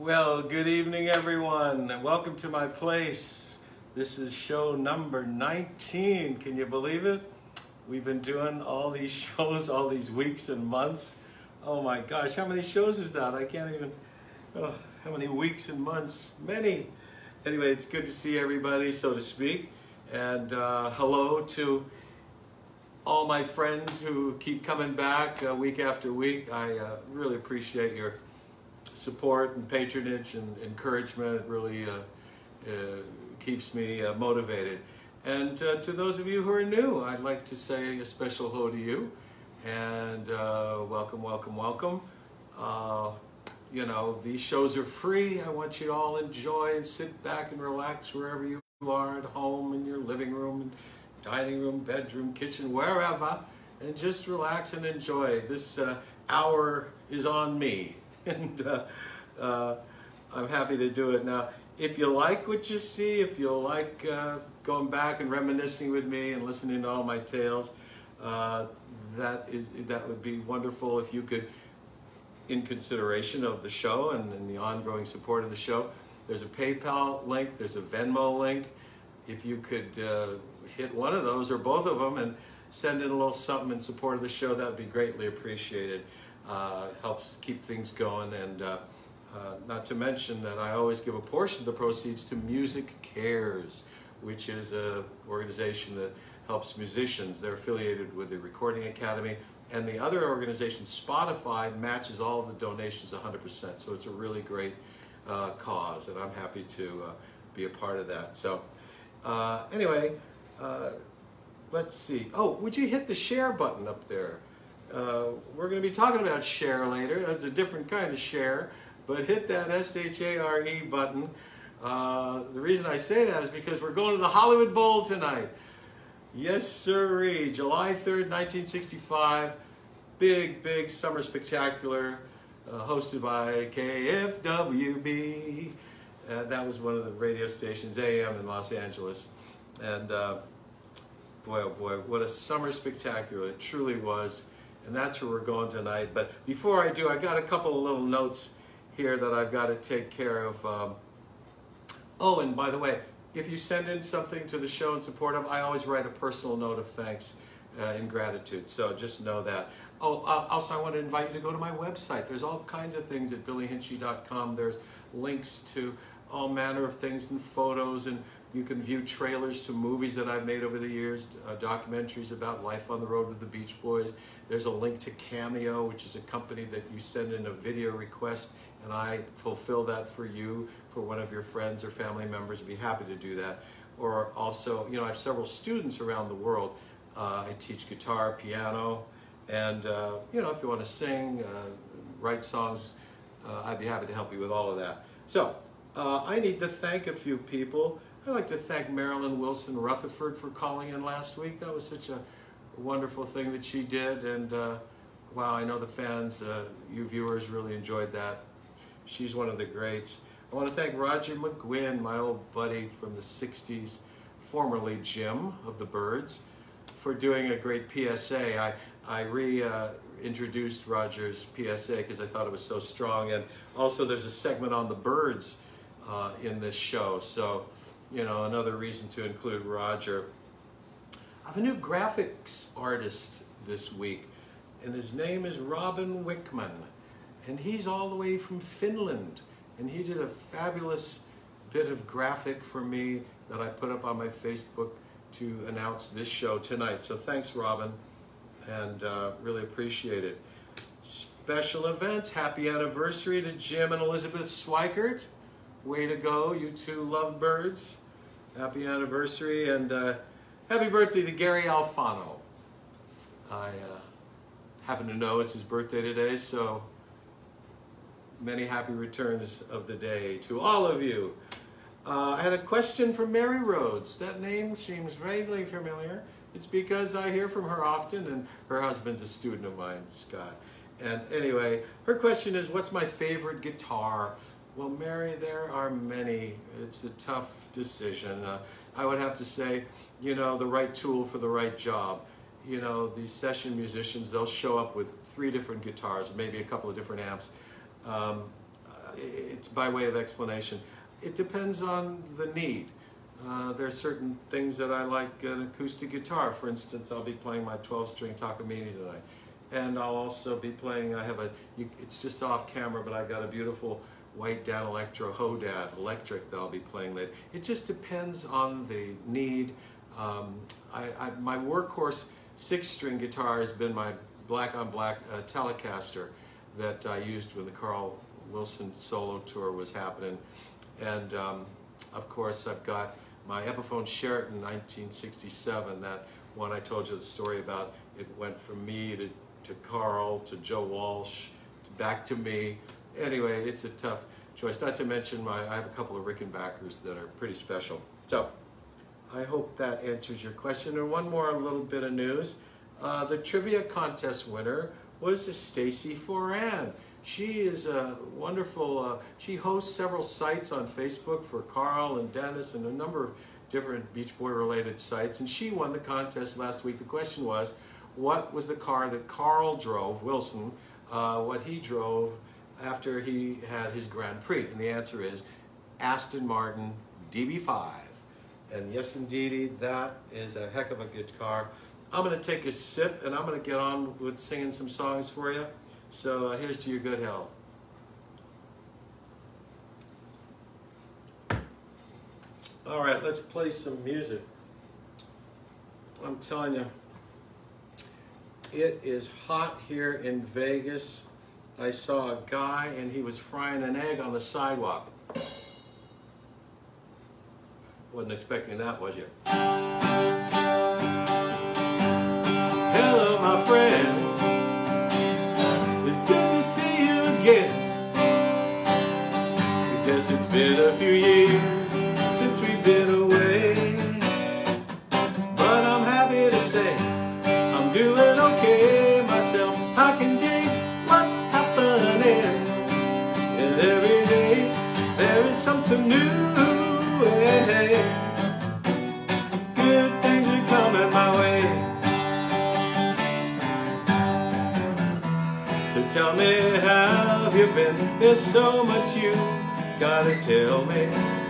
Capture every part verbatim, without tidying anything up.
Well, good evening everyone, and welcome to my place. This is show number nineteen. Can you believe it? We've been doing all these shows all these weeks and months. Oh my gosh, how many shows is that? I can't even, oh, how many weeks and months? Many. Anyway, it's good to see everybody, so to speak. And uh, hello to all my friends who keep coming back uh, week after week. I uh, really appreciate your support and patronage and encouragement. It really uh, uh, keeps me uh, motivated. And uh, to those of you who are new, I'd like to say a special hello to you. And uh, welcome, welcome, welcome. Uh, you know, these shows are free. I want you to all enjoy and sit back and relax wherever you are, at home, in your living room, dining room, bedroom, kitchen, wherever, and just relax and enjoy. This uh, hour is on me. And uh, uh, I'm happy to do it. Now, if you like what you see, if you like uh, going back and reminiscing with me and listening to all my tales, uh, that is that would be wonderful if you could, in consideration of the show and, and the ongoing support of the show, there's a PayPal link, there's a Venmo link. If you could uh, hit one of those or both of them and send in a little something in support of the show, that would be greatly appreciated. Uh, helps keep things going, and uh, uh, not to mention that I always give a portion of the proceeds to MusiCares, which is an organization that helps musicians. They're affiliated with the Recording Academy, and the other organization, Spotify, matches all of the donations one hundred percent. So it's a really great uh, cause, and I'm happy to uh, be a part of that. So uh, anyway, uh, let's see. Oh, would you hit the share button up there? Uh, we're going to be talking about share later. That's a different kind of share, but hit that S H A R E button. Uh, the reason I say that is because we're going to the Hollywood Bowl tonight. Yes, sirree. July third, nineteen sixty-five. Big, big summer spectacular, uh, hosted by K F W B. Uh, that was one of the radio stations, A M in Los Angeles. And uh, boy, oh boy, what a summer spectacular it truly was. And that's where we're going tonight. But before I do, I got a couple of little notes here that I've got to take care of. Um, oh, and by the way, if you send in something to the show in support of, I always write a personal note of thanks uh, and gratitude. So just know that. Oh, uh, also I want to invite you to go to my website. There's all kinds of things at billy hinsche dot com. There's links to all manner of things and photos, and you can view trailers to movies that I've made over the years, uh, documentaries about life on the road with the Beach Boys. There's a link to Cameo, which is a company that you send in a video request, and I fulfill that for you, for one of your friends or family members. I'd be happy to do that. Or also, you know, I have several students around the world. Uh, I teach guitar, piano, and, uh, you know, if you want to sing, uh, write songs, uh, I'd be happy to help you with all of that. So, uh, I need to thank a few people. I'd like to thank Marilyn Wilson Rutherford for calling in last week. That was such a wonderful thing that she did, and uh, wow, I know the fans, uh, you viewers really enjoyed that. She's one of the greats. I want to thank Roger McGuinn, my old buddy from the sixties, formerly Jim of the Byrds, for doing a great P S A. I, I re-introduced uh, Roger's P S A because I thought it was so strong, and also there's a segment on the Byrds uh, in this show, so you know, another reason to include Roger. I have a new graphics artist this week, and his name is Robin Wickman, and he's all the way from Finland, and he did a fabulous bit of graphic for me that I put up on my Facebook to announce this show tonight. So thanks, Robin, and uh, really appreciate it. Special events, happy anniversary to Jim and Elizabeth Swikert. Way to go, you two lovebirds. Happy anniversary, and uh, happy birthday to Gary Alfano. I uh, happen to know it's his birthday today, so many happy returns of the day to all of you. Uh, I had a question from Mary Rhodes. That name seems vaguely familiar. It's because I hear from her often, and her husband's a student of mine, Scott. And anyway, her question is, what's my favorite guitar? Well, Mary, there are many. It's a tough decision. Uh, I would have to say, you know, the right tool for the right job. You know, these session musicians, they'll show up with three different guitars, maybe a couple of different amps. Um, it's by way of explanation. It depends on the need. Uh, there are certain things that I like, an acoustic guitar. For instance, I'll be playing my twelve string Takamine tonight. And I'll also be playing, I have a, you, it's just off camera, but I've got a beautiful white Dan Electro Hodad electric that I'll be playing later. It just depends on the need. Um, I, I, my workhorse six string guitar has been my black on black uh, Telecaster that I used when the Carl Wilson solo tour was happening. And um, of course I've got my Epiphone Sheraton nineteen sixty-seven, that one I told you the story about. It went from me to, to Carl, to Joe Walsh, to back to me. Anyway, it's a tough choice. Not to mention my, I have a couple of Rickenbackers that are pretty special. So, I hope that answers your question. And one more little bit of news. Uh, the trivia contest winner was Stacy Foran. She is a wonderful, uh, she hosts several sites on Facebook for Carl and Dennis and a number of different Beach Boy related sites. And she won the contest last week. The question was, what was the car that Carl drove, Wilson, uh, what he drove after he had his Grand Prix? And the answer is Aston Martin D B five. And yes, indeedy, that is a heck of a good car. I'm going to take a sip and I'm going to get on with singing some songs for you. So uh, here's to your good health. All right, let's play some music. I'm telling you, it is hot here in Vegas. I saw a guy and he was frying an egg on the sidewalk. Wasn't expecting that, was you? Hello, my friends. It's good to see you again. I guess it's been a few years since we've been away. But I'm happy to say I'm doing okay myself. I can dig what's happening. And every day there is something new. Hey, good things are coming my way. So tell me, how have you been? There's so much you gotta tell me.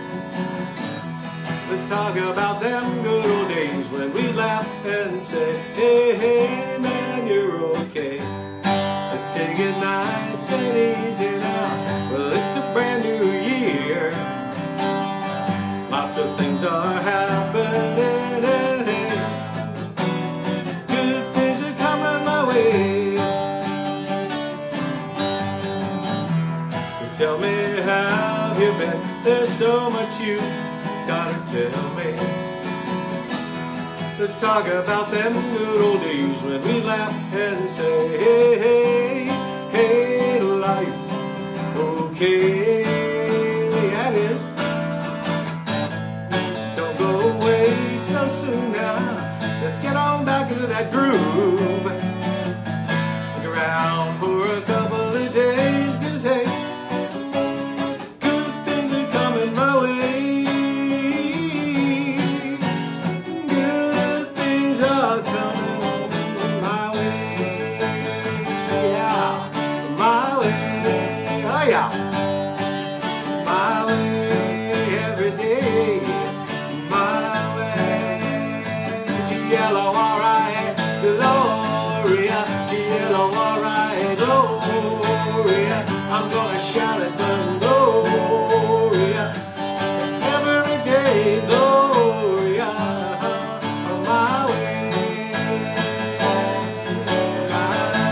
Let's talk about them good old days when we laugh and say, hey, hey, man, you're okay. Let's take it nice and easy now. Well, it's a brand new year. Lots of things are happening, and hey, good things are coming my way. So tell me, how have you been? There's so much you gotta tell me. Let's talk about them good old days when we laugh and say, hey, hey, hey, life, okay, that is. So soon now, let's get on back into that groove. Stick around for a couple of days, cause hey, good things are coming my way. Good things are coming my way. Yeah, my way. Oh yeah, my way every day. Yellow, alright, Gloria, yellow, alright, Gloria. I'm gonna shout it, Gloria, every day, Gloria, my way, my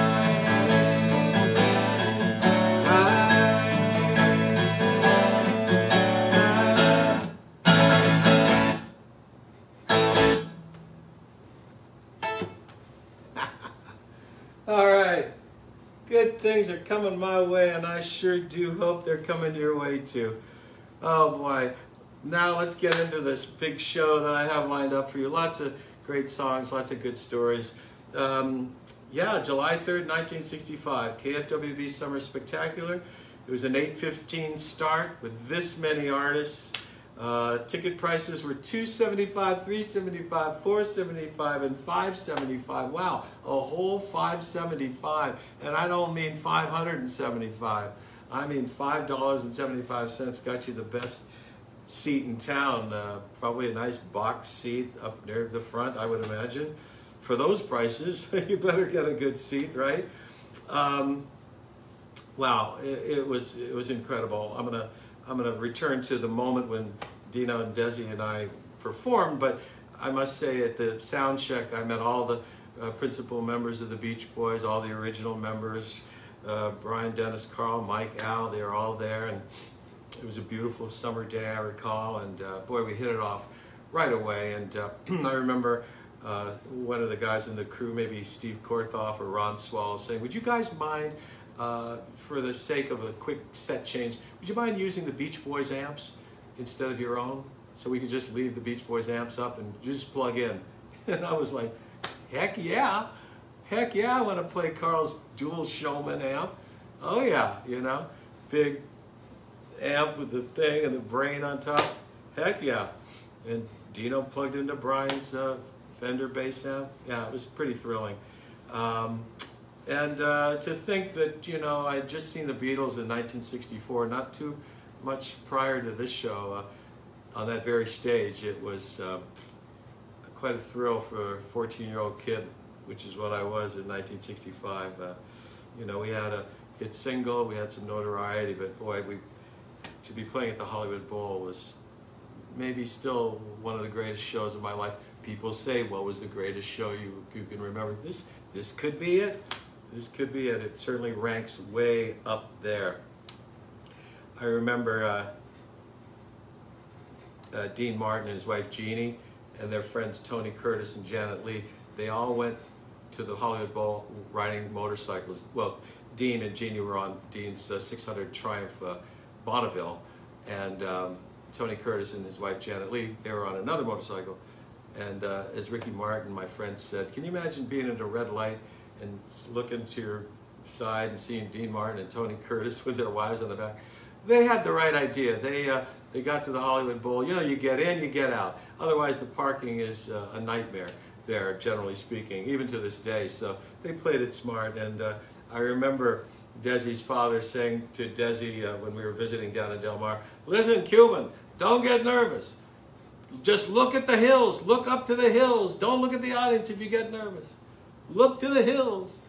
All right, good things are coming my way, and I sure do hope they're coming your way too. Oh boy, now let's get into this big show that I have lined up for you. Lots of great songs, lots of good stories. Um, yeah, July third, nineteen sixty-five, K F W B Summer Spectacular. It was an eight fifteen start with this many artists. Uh, ticket prices were two seventy-five, three seventy-five, four seventy-five, and five seventy-five. Wow, a whole five seventy-five, and I don't mean five hundred seventy-five. I mean, five dollars and seventy-five cents got you the best seat in town. Uh, probably a nice box seat up near the front, I would imagine. For those prices, you better get a good seat, right? Um, wow, it, it was it was incredible. I'm gonna I'm gonna return to the moment when Dino and Desi and I performed, but I must say at the sound check, I met all the uh, principal members of the Beach Boys, all the original members, uh, Brian, Dennis, Carl, Mike, Al, they were all there, and it was a beautiful summer day, I recall, and uh, boy, we hit it off right away. And uh, I remember uh, one of the guys in the crew, maybe Steve Korthoff or Ron Swallow, saying, would you guys mind, uh, for the sake of a quick set change, would you mind using the Beach Boys amps instead of your own? So we could just leave the Beach Boys amps up and just plug in. And I was like, heck yeah. Heck yeah, I want to play Carl's dual Showman amp. Oh yeah, you know, big amp with the thing and the brain on top. Heck yeah. And Dino plugged into Brian's uh, Fender bass amp. Yeah, it was pretty thrilling. Um, and uh, to think that, you know, I had just seen the Beatles in nineteen sixty-four, not too much prior to this show, uh, on that very stage. It was uh, quite a thrill for a fourteen-year-old kid, which is what I was in nineteen sixty-five. Uh, you know, we had a hit single, we had some notoriety, but boy, we to be playing at the Hollywood Bowl was maybe still one of the greatest shows of my life. People say, what was the greatest show you, you can remember? This, this could be it. This could be it. It certainly ranks way up there. I remember uh, uh, Dean Martin and his wife Jeannie and their friends Tony Curtis and Janet Leigh. They all went to the Hollywood Bowl riding motorcycles. Well, Dean and Jeannie were on Dean's uh, six hundred Triumph uh, Bonneville, and um, Tony Curtis and his wife Janet Leigh, they were on another motorcycle. And uh, as Ricky Martin, my friend, said, can you imagine being at a red light and looking to your side and seeing Dean Martin and Tony Curtis with their wives on the back? They had the right idea. They, uh, they got to the Hollywood Bowl. You know, you get in, you get out. Otherwise, the parking is uh, a nightmare there, generally speaking, even to this day. So they played it smart. And uh, I remember Desi's father saying to Desi uh, when we were visiting down in Del Mar, listen, Cuban, don't get nervous. Just look at the hills. Look up to the hills. Don't look at the audience if you get nervous. Look to the hills.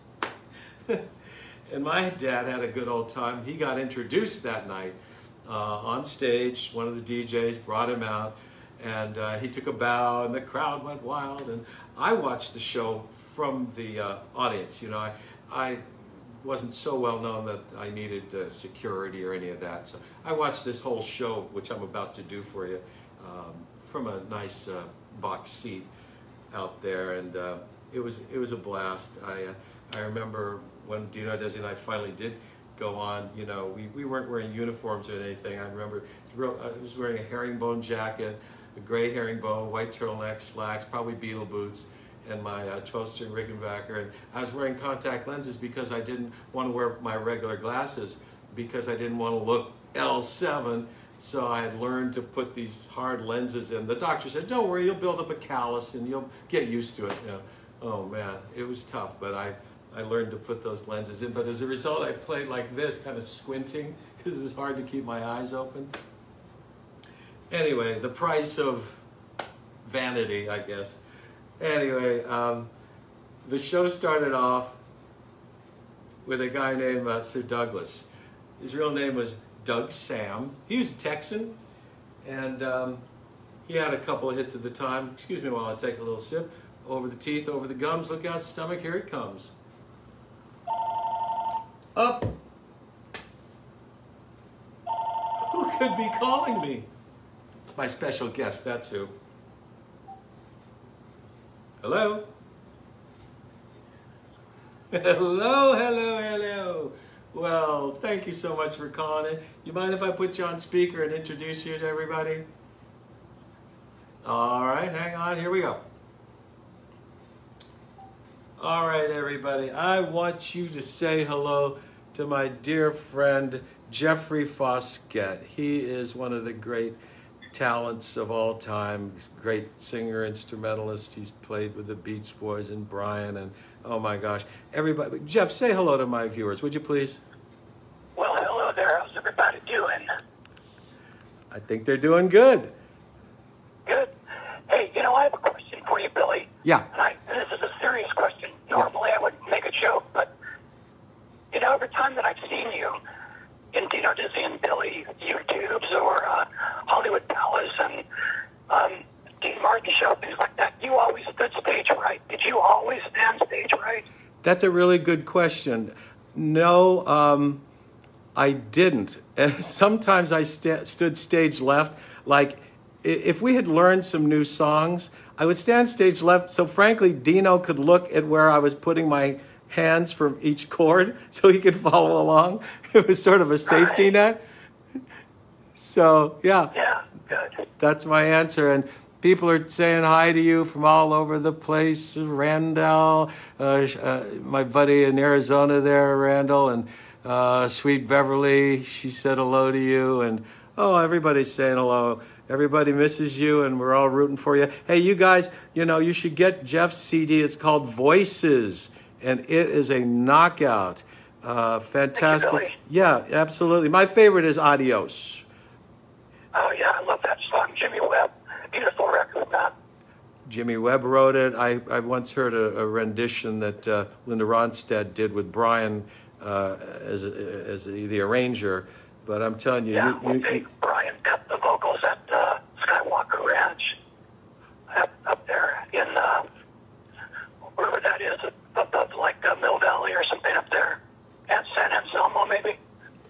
And my dad had a good old time. He got introduced that night uh, on stage. One of the D Js brought him out, and uh, he took a bow, and the crowd went wild. And I watched the show from the uh, audience. You know, I, I wasn't so well known that I needed uh, security or any of that. So I watched this whole show, which I'm about to do for you, um, from a nice uh, box seat out there, and uh, it was it was a blast. I uh, I remember when Dino, Desi, and I finally did go on. You know, we, we weren't wearing uniforms or anything. I remember I was wearing a herringbone jacket, a gray herringbone, white turtleneck, slacks, probably Beetle boots, and my uh, twelve string Rickenbacker. And I was wearing contact lenses because I didn't want to wear my regular glasses because I didn't want to look L seven. So I had learned to put these hard lenses in. The doctor said, don't worry, you'll build up a callus and you'll get used to it. You know, oh man, it was tough, but I, I learned to put those lenses in. But as a result, I played like this, kind of squinting, because it's hard to keep my eyes open. Anyway, the price of vanity, I guess. Anyway, um, the show started off with a guy named uh, Sir Douglas. His real name was Doug Sam. He was a Texan, and um, he had a couple of hits at the time. Excuse me while I take a little sip. Over the teeth, over the gums, look out, stomach, here it comes. Up. Who could be calling me? It's my special guest, that's who. Hello? Hello, hello, hello. Well, thank you so much for calling in. You mind if I put you on speaker and introduce you to everybody? All right, hang on, here we go. All right, everybody, I want you to say hello to my dear friend, Jeffrey Foskett. He is one of the great talents of all time, great singer, instrumentalist. He's played with the Beach Boys and Brian, and oh my gosh, everybody. Jeff, say hello to my viewers, would you please? Well, hello there. I think they're doing good. Good. Hey, you know, I have a question for you, Billy. Yeah. And I, this is a serious question. Normally I would make a joke, but, you know, every time that I've seen you in, you know, just in Billy YouTubes or uh, Hollywood Palace and um, Dean Martin show, things like that, you always stood stage right. Did you always stand stage right? That's a really good question. No, um, I didn't. Sometimes I st stood stage left. Like, if we had learned some new songs, I would stand stage left. So frankly, Dino could look at where I was putting my hands from each chord so he could follow along. It was sort of a safety Right. net. So, yeah. Yeah, good. That's my answer. And people are saying hi to you from all over the place. Randall, uh, uh, my buddy in Arizona there, Randall, and uh, Sweet Beverly, she said hello to you. And, oh, everybody's saying hello. Everybody misses you, and we're all rooting for you. Hey, you guys, you know, you should get Jeff's C D. It's called Voices, and it is a knockout. Uh, fantastic. Thank you, Billy. Yeah, absolutely. My favorite is Adios. Oh, yeah, I love that song. Jimmy Webb. Beautiful record, man. Jimmy Webb wrote it. I, I once heard a, a rendition that uh, Linda Ronstadt did with Brian uh, as, as the arranger. But I'm telling you, Yeah, you, well, you, they, you Brian cut the vocals at uh, Skywalker Ranch up, up there in, uh, wherever that is, up, up like uh, Mill Valley or something up there. At San Anselmo, maybe.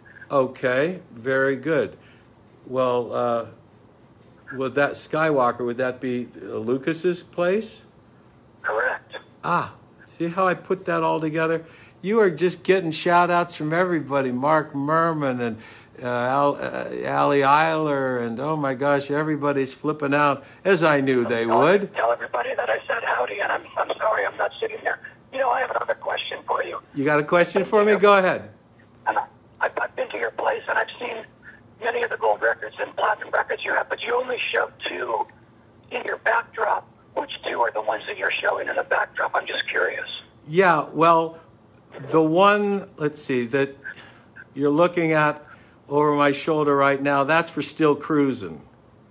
okay, very good. Well, uh, would that Skywalker, would that be Lucas's place? Correct. Ah, see how I put that all together? You are just getting shout-outs from everybody. Mark Merman and uh, Al, uh, Allie Eiler, and oh my gosh, everybody's flipping out, as I knew they tell, would. Tell everybody that I said howdy, and I'm, I'm sorry I'm not sitting there. You know, I have another question for you. You got a question for me? Go ahead. And I, I've been to your place, and I've seen many of the gold records and platinum records you have, but you only show two in your backdrop. Which two are the ones that you're showing in the backdrop? I'm just curious. Yeah, well, the one, let's see, that you're looking at over my shoulder right now, that's for Still Cruising.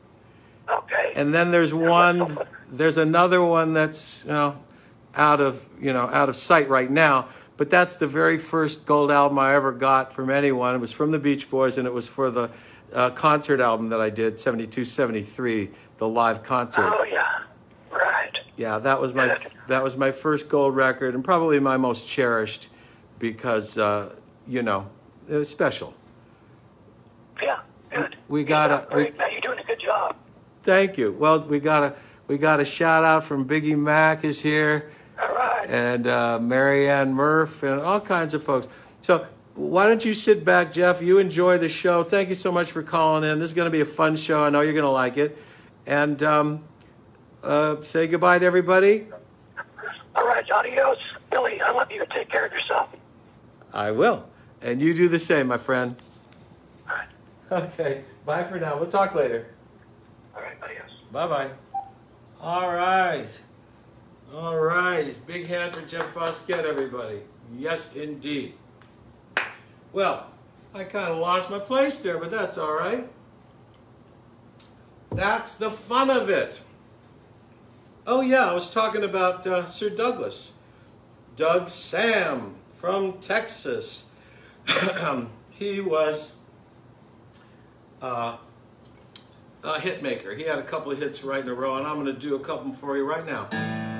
Okay. And then there's one, there's another one that's, you know, out of, you know, out of sight right now, but that's the very first gold album I ever got from anyone. It was from the Beach Boys, and it was for the uh, concert album that I did, seventy-two, seventy-three, the live concert. Oh, yeah. Right. Yeah, that was my that was my first gold record, and probably my most cherished because uh, you know, it was special. Yeah, good. We got a we, Now you're doing a good job. thank you. Well, we got a we got a shout out from Biggie Mac is here, All right. and uh, Marianne Murph, and all kinds of folks. So why don't you sit back, Jeff? You enjoy the show. Thank you so much for calling in. This is going to be a fun show. I know you're going to like it, and. Um, Uh, say goodbye to everybody. All right, adios. Billy, I love you. Take care of yourself. I will. And you do the same, my friend. All right. Okay. Bye for now. We'll talk later. All right, adios. Bye-bye. All right. All right. Big hand for Jeff Foskett, everybody. Yes, indeed. Well, I kind of lost my place there, but that's all right. That's the fun of it. Oh, yeah, I was talking about uh, Sir Douglas. Doug Sam from Texas. He was uh, a hit maker. He had a couple of hits right in a row, and I'm going to do a couple for you right now.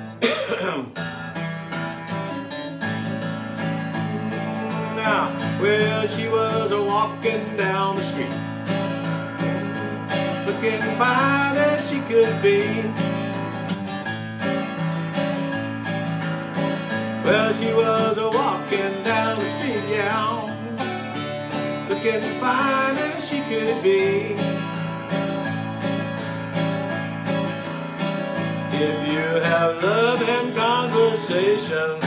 Now, well, she was a walking down the street, looking fine as she could be. Well, she was a walking down the street, yeah, looking fine as she could be. If you have love and conversation,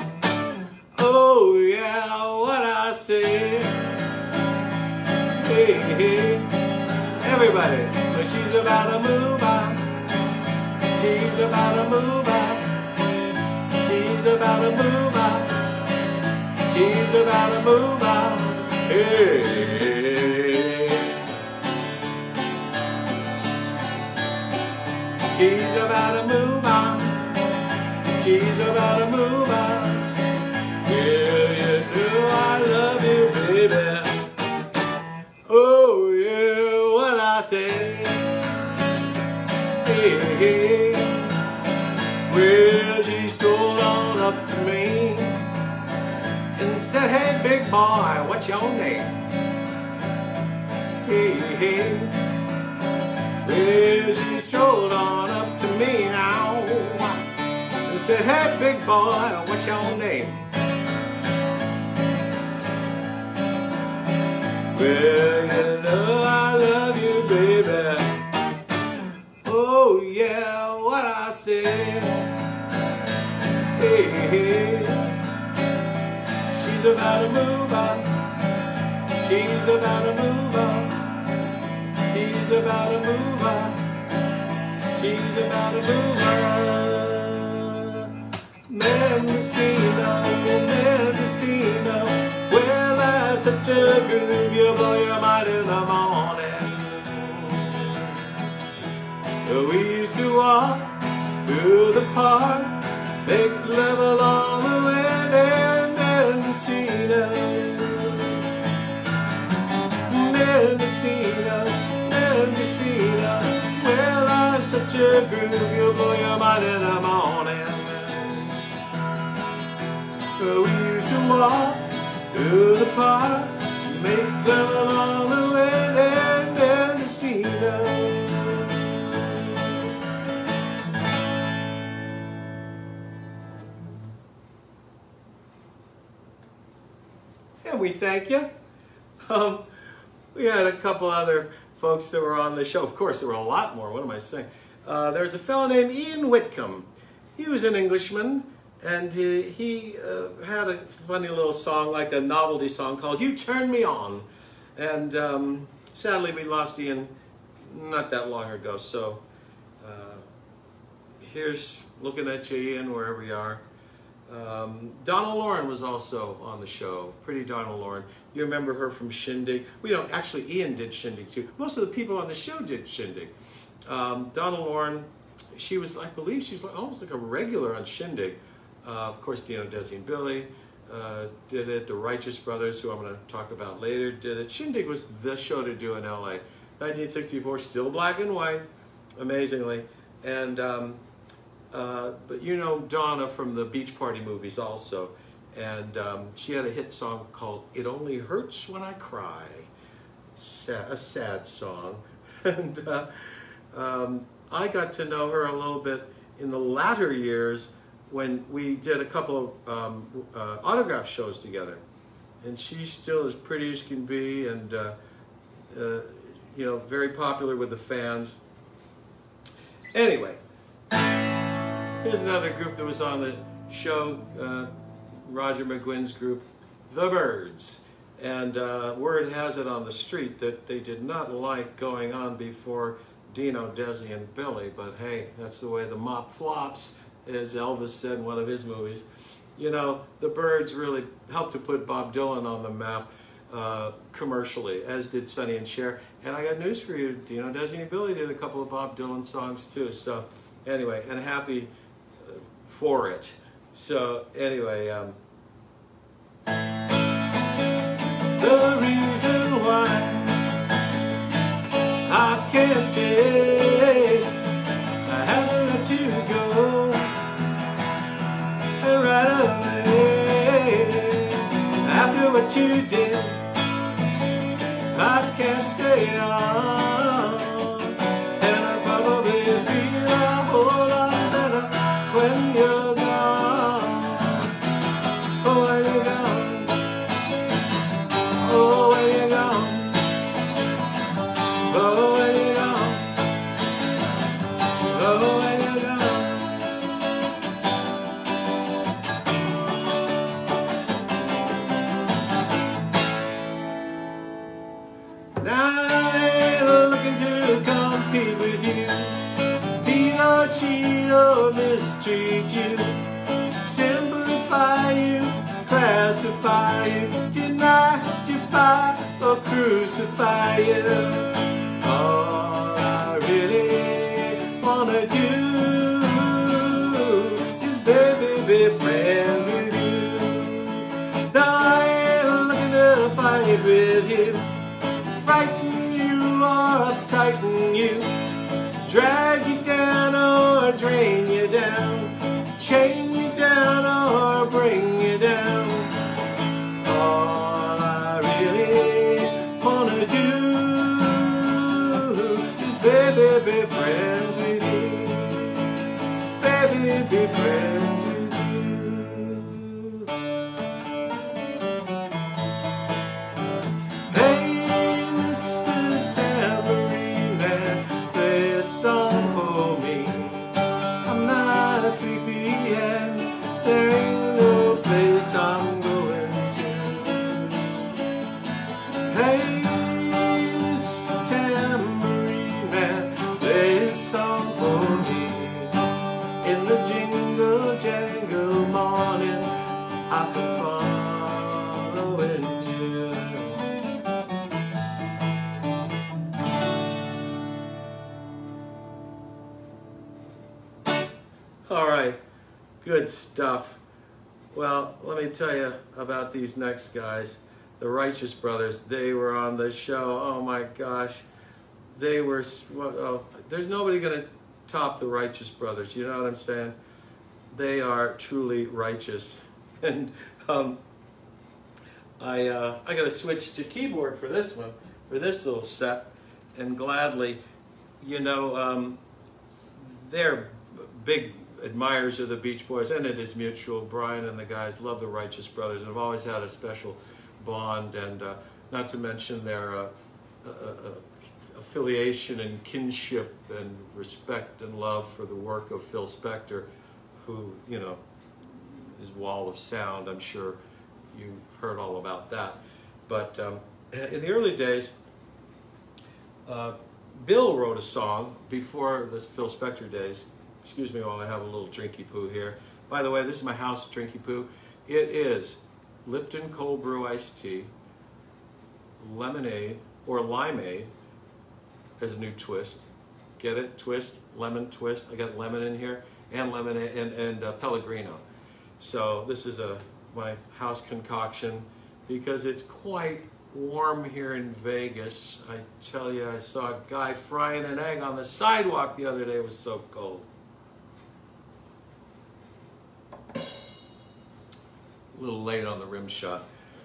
oh yeah, what I say. Hey, hey, everybody, well, she's about to move on. She's about to move on. She's about to move on. She's about to move on. Hey. She's about to move on. She's about to move on. Yeah, you know I love you, baby. Oh yeah, what I say. Hey, hey. Well, she strolled on up to me and said, hey, big boy, what's your name? Hey, hey. Well, she strolled on up to me now and said, hey, big boy, what's your name? Well, you know I love you, baby. Oh, yeah, what I said. Hey, hey. She's about to move on. She's about to move on. She's about to move on. She's about to move on. Mendocino, Mendocino. Well, that's such a groove, you blow your mind in the morning. We used to walk through the park, make love along the way there in Mendocino. Mendocino, Mendocino. Well, I'm such a groove, you'll blow your mind in the morning. We used to walk through the park, make love along the way there in Mendocino. And we thank you. Um, we had a couple other folks that were on the show. Of course, there were a lot more. What am I saying? Uh, there's a fellow named Ian Whitcomb. He was an Englishman. And he, he uh, had a funny little song, like a novelty song called You Turn Me On. And um, sadly, we lost Ian not that long ago. So uh, here's looking at you, Ian, wherever you are. Um, Donna Lauren was also on the show. Pretty Donna Lauren. You remember her from Shindig. We don't, actually, Ian did Shindig too. Most of the people on the show did Shindig. Um, Donna Lauren, she was, I believe, she's like, almost like a regular on Shindig. Uh, of course, Dino, Desi, and Billy uh, did it. The Righteous Brothers, who I'm going to talk about later, did it. Shindig was the show to do in L A. nineteen sixty-four, still black and white, amazingly. And um, uh, but you know Donna from the Beach Party movies also, and um, she had a hit song called "It Only Hurts When I Cry," sad, a sad song. And uh, um, I got to know her a little bit in the latter years, when we did a couple of um, uh, autograph shows together. And she's still as pretty as can be, and uh, uh, you know, very popular with the fans. Anyway, here's another group that was on the show, uh, Roger McGuinn's group, The Byrds. And uh, word has it on the street that they did not like going on before Dino, Desi, and Billy, but hey, that's the way the mop flops, as Elvis said in one of his movies. You know, the Byrds really helped to put Bob Dylan on the map uh, commercially, as did Sonny and Cher. And I got news for you, Dino, Desi, and Billy did a couple of Bob Dylan songs too. So anyway, and happy uh, for it. So anyway, um, the reason why I can't stay, I haven't let you go right away. After what you did, I can't stay on, and I probably feel a whole lot better when you're gone. Oh, when you're gone. Oh, when you're gone. Oh, when you're gone. Oh, when you're gone. Now I ain't looking to compete with you, beat or cheat or mistreat you, simplify you, classify you, deny, defy, or crucify you. All I really want wanna do is baby be friends with you. Now I ain't looking to fight with you, frighten you or uptighten you, drag you down or drain you down, chain you down or bring you down. All I really wanna do is baby be friends with you, baby be friends with you. Hey, Mister Tambourine Man, play a song for me. I'm not sleepy and there ain't no place I'm going to. Hey, Mister Tambourine Man, play a song for me. In the jingle jangle morning, I've been following you. All right, good stuff. Well, let me tell you about these next guys, the Righteous Brothers. They were on the show. Oh my gosh, they were. Well, oh, there's nobody gonna top the Righteous Brothers. You know what I'm saying? They are truly righteous. And um, I uh, I got to switch to keyboard for this one, for this little set, and gladly, you know, um, they're big admirers of the Beach Boys, and it is mutual. Brian and the guys love the Righteous Brothers and have always had a special bond, and uh, not to mention their uh, uh, uh, affiliation and kinship and respect and love for the work of Phil Spector, who, you know, his wall of sound. I'm sure you've heard all about that. But um, in the early days, uh, Bill wrote a song before the Phil Spector days. Excuse me while I have a little drinky poo here. By the way, this is my house drinky poo. It is Lipton cold brew iced tea, lemonade or limeade as a new twist. Get it? Twist, lemon twist. I got lemon in here, and lemonade and, and uh, Pellegrino. So this is a my house concoction because it's quite warm here in Vegas. I tell you, I saw a guy frying an egg on the sidewalk the other day. It was so cold. A little late on the rim shot.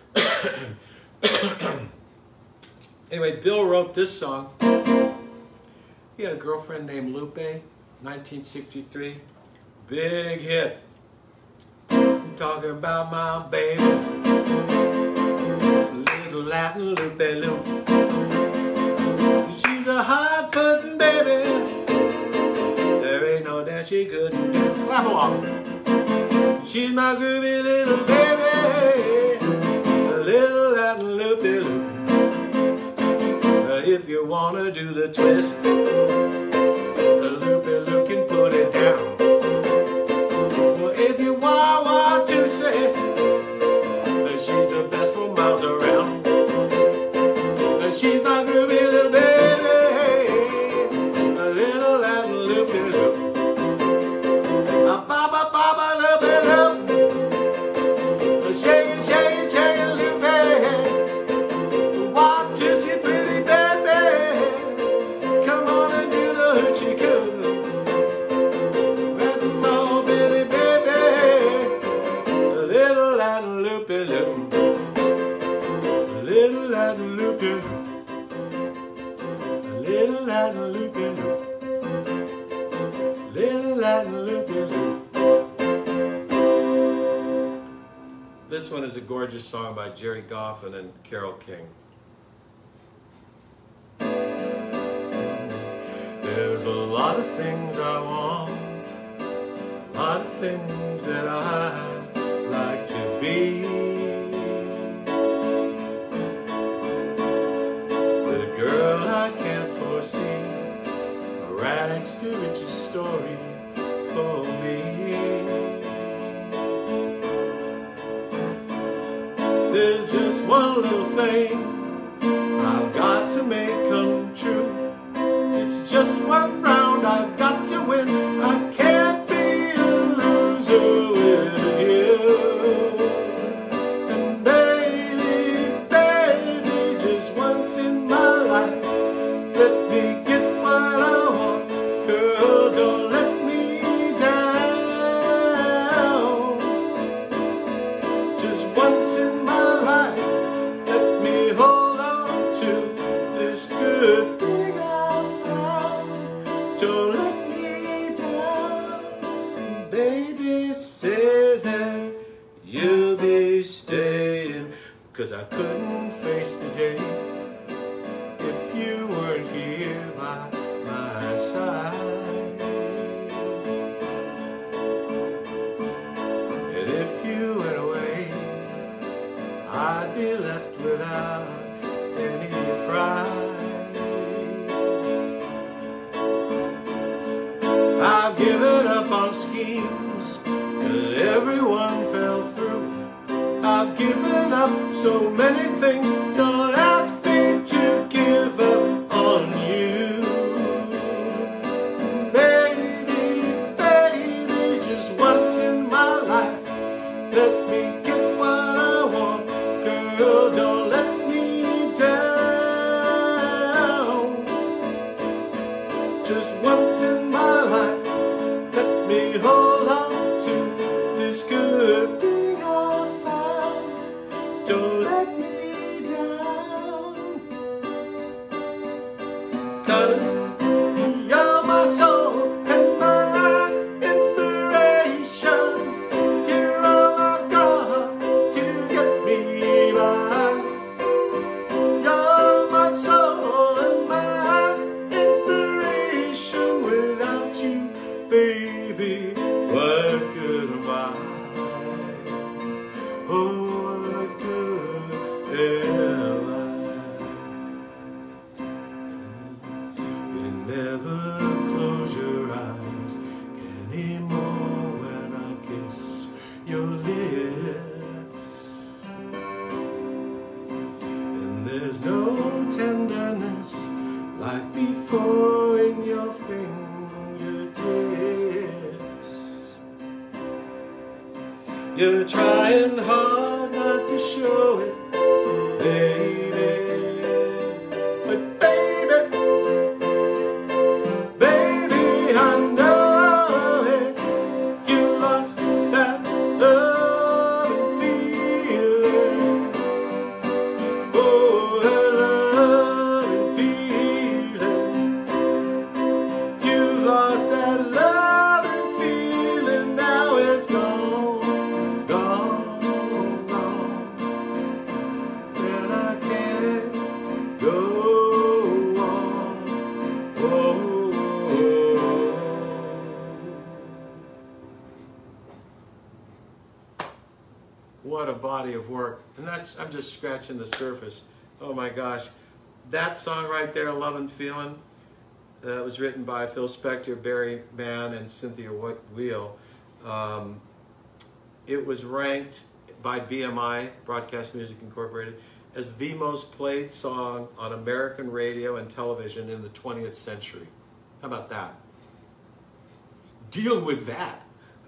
Anyway, Bill wrote this song. He had a girlfriend named Lupe, nineteen sixty-three. Big hit. I'm talking about my baby, little Latin Lupe Lupe. She's a hot-putting baby. There ain't no dance she couldn't do. Clap along. She's my groovy little baby, a little Latin loopy loop. If you wanna do the twist, the loopy loop can put it down. Well, if you want what to say, she's the best for miles around. She's my groovy little baby, a little Latin loopy loop. A ba ba ba ba loopy loop. Shake it, shake it, shake it, loopy. Want to see pretty baby? Come on and do the hoochie coo. Where's the more bitty baby? A little Latin loopy loop. A little Latin loopy loop. A little Latin loopy loop. Little Latin loopy loop. This one is a gorgeous song by Jerry Goffin and Carole King. There's a lot of things I want, a lot of things that I'd like to be. The girl I can't foresee, a rags to riches story for me. There's just one little thing I've got to make come true. It's just one round I've got to win. Baby, say that you'll be staying, 'cause I couldn't face the day if you weren't here by my side. And if you went away, I'd be left without any pride. I've given up on schemes, 'cause everyone fell through. I've given up so many things, don't ask me to give up on you. Baby, baby, just once in my life, let me get what I want. Girl, don't let me down. Just once in my life, let me hold on to this good thing I found. Don't let me down. 'Cause you're my soul and my inspiration. You're all I've got to get me by. You're my soul and my inspiration. Without you, baby, what good am I? Oh, what good am I? You never close your eyes anymore when I kiss your lips. And there's no tenderness like before in your fingertips. You're trying hard not to show it, baby. But baby, baby, I know it. You lost that love and feeling. Oh, that love and feeling. You lost that love and feeling. Now it's gone, gone, gone. And I can't go on. Oh, oh, oh. What a body of work. And that's, I'm just scratching the surface. Oh my gosh. That song right there, Love and Feeling, uh, was written by Phil Spector, Barry Mann, and Cynthia Weil. Um, it was ranked by B M I, Broadcast Music Incorporated, as the most played song on American radio and television in the twentieth century. How about that? Deal with that.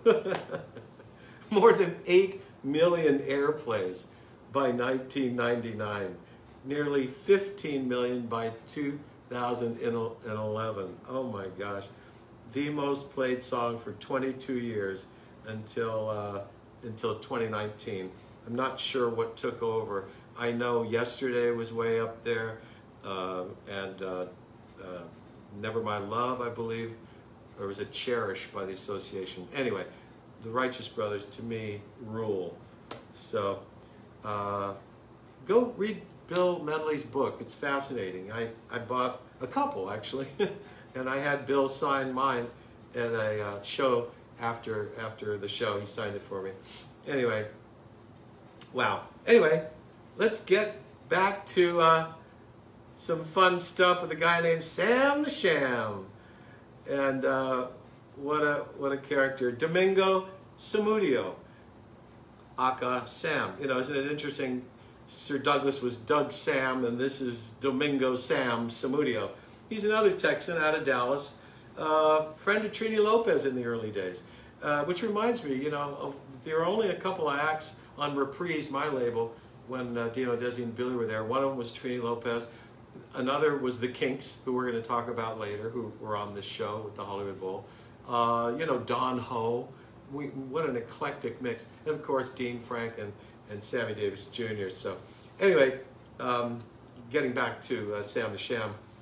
More than eight million airplays by nineteen ninety-nine. Nearly fifteen million by two thousand eleven. Oh my gosh. The most played song for twenty-two years until, uh, until twenty nineteen. I'm not sure what took over. I know Yesterday was way up there, uh, and uh, uh, Never My Love, I believe, or was it Cherish by the Association? Anyway, the Righteous Brothers, to me, rule. So, uh, go read Bill Medley's book. It's fascinating. I, I bought a couple, actually, and I had Bill sign mine at a uh, show after, after the show. He signed it for me. Anyway, wow. Anyway, let's get back to uh, some fun stuff with a guy named Sam the Sham. And uh, what a what a character. Domingo Samudio, aka Sam. You know, isn't it interesting? Sir Douglas was Doug Sam, and this is Domingo Sam Samudio. He's another Texan out of Dallas, uh, friend of Trini Lopez in the early days. Uh, which reminds me, you know, of, there were only a couple of acts on Reprise, my label, when uh, Dino Desi and Billy were there. One of them was Trini Lopez. Another was the KINKS, who we're going to talk about later, who were on this show with the Hollywood Bowl. Uh, you know, Don Ho. We, what an eclectic mix. And of course, Dean Frank and, and Sammy Davis Junior So anyway, um, getting back to uh, Sam the Sham.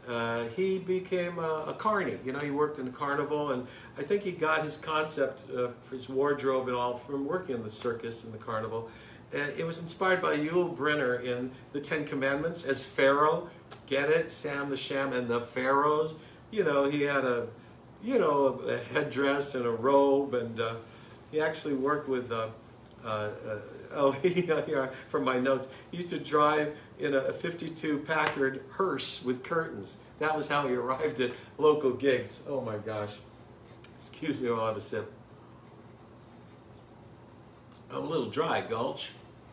uh, he became a, a carny. You know, he worked in a carnival, and I think he got his concept uh, for his wardrobe and all from working in the circus and the carnival. Uh, it was inspired by Yul Brynner in the Ten Commandments as Pharaoh. Get it? Sam the Sham and the Pharaohs. You know, he had a, you know, a headdress and a robe, and uh, he actually worked with, uh, uh, uh, oh, yeah, from my notes, he used to drive in a fifty-two Packard hearse with curtains. That was how he arrived at local gigs. Oh my gosh. Excuse me while I have a sip. I'm a little dry, Gulch.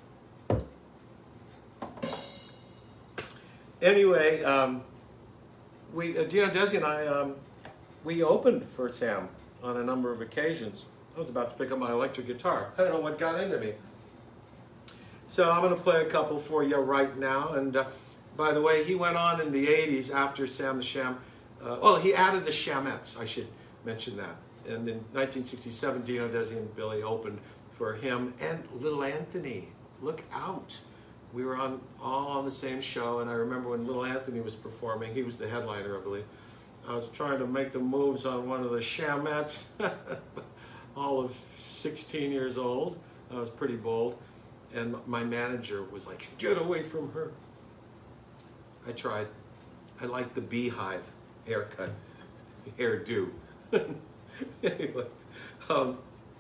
Anyway, um, we, uh, Dino Desi and I, um, we opened for Sam on a number of occasions. I was about to pick up my electric guitar. I don't know what got into me. So I'm going to play a couple for you right now. And uh, by the way, he went on in the eighties after Sam the Sham. Uh, well, he added the Shamettes, I should mention that. And in nineteen sixty-seven, Dino Desi and Billy opened for him and Little Anthony. Look out. We were on all on the same show, and I remember when Little Anthony was performing, he was the headliner, I believe. I was trying to make the moves on one of the Shamettes, all of sixteen years old. I was pretty bold. And my manager was like, get away from her. I tried. I liked the beehive haircut, hairdo. Anyway, um,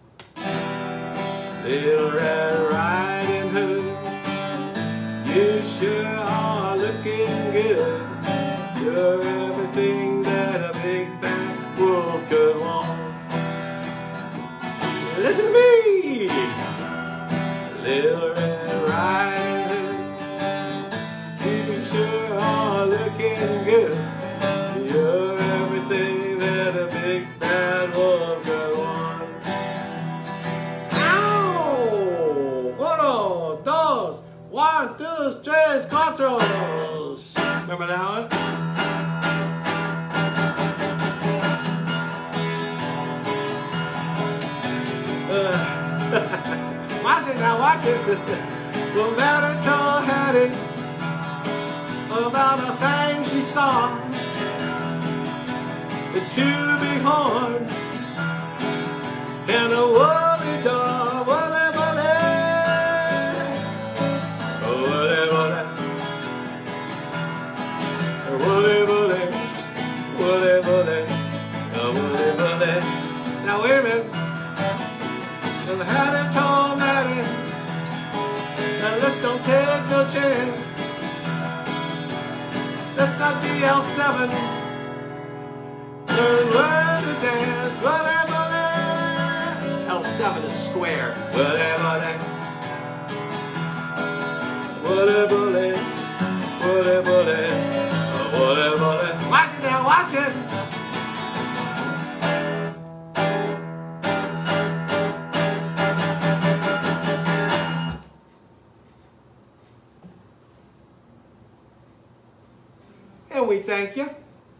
Little Red Riding Hood, you sure are looking good. You're everything that a big bad wolf could want. Listen to me! Little Red Riding Hood, you sure are looking good. You're everything that a big bad wolf could want. Ow! Uno, dos, one, two, tres, cuatro. Remember that one? Uh, Watch it now, watch it. Well, Mary told Hattie about a thing she saw. The two big horns and a woolly dog. Woolly, woolly. Woolly, woolly. Woolly, woolly. Woolly, woolly. Woolly, woolly. Now, wait a minute. Well, Hattie told Mattie, now let's don't take no chance. Let's not be L seven. Learn where to dance. Whatever. L seven is square. Whatever. Whatever. Whatever. Whatever. Watch it now, watch it. And we thank you.